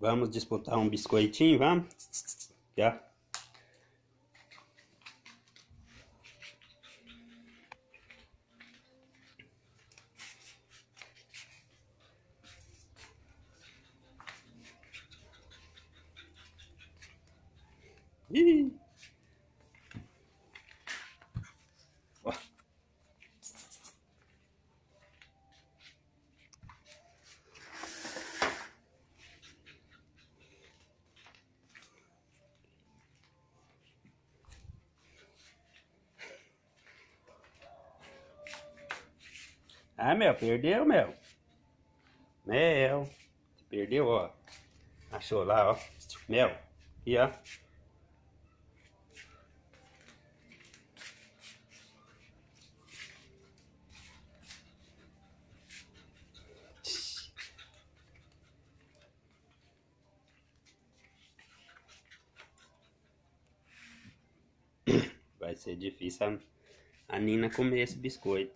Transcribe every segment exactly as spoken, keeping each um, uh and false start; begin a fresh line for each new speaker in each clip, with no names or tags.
Vamos disputar um biscoitinho, vamos? Já. Ih. Ó. Ah, Mel, perdeu, Mel. Mel. Perdeu, ó. Achou lá, ó. Mel. Aqui, ó. Vai ser difícil a, a Nina comer esse biscoito.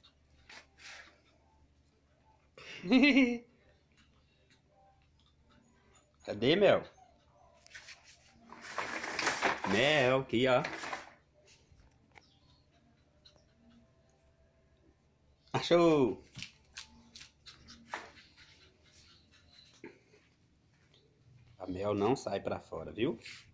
Cadê, Mel? Mel, aqui, ó. Achou! A Mel não sai pra fora, viu?